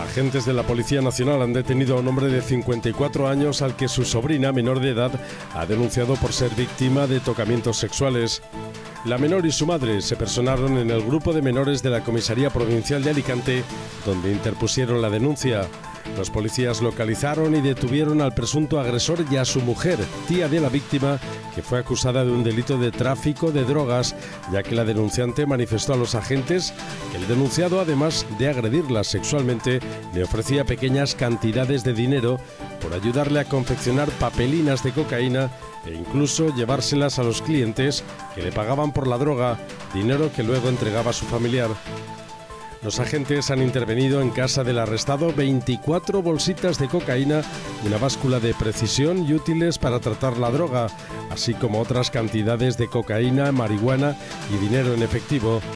Agentes de la Policía Nacional han detenido a un hombre de 54 años al que su sobrina, menor de edad, ha denunciado por ser víctima de tocamientos sexuales. La menor y su madre se personaron en el grupo de menores de la Comisaría Provincial de Alicante, donde interpusieron la denuncia. Los policías localizaron y detuvieron al presunto agresor y a su mujer, tía de la víctima, que fue acusada de un delito de tráfico de drogas, ya que la denunciante manifestó a los agentes que el denunciado, además de agredirla sexualmente, le ofrecía pequeñas cantidades de dinero por ayudarle a confeccionar papelinas de cocaína e incluso llevárselas a los clientes que le pagaban por la droga, dinero que luego entregaba a su familiar. Los agentes han intervenido en casa del arrestado 24 bolsitas de cocaína, una báscula de precisión y útiles para tratar la droga, así como otras cantidades de cocaína, marihuana y dinero en efectivo.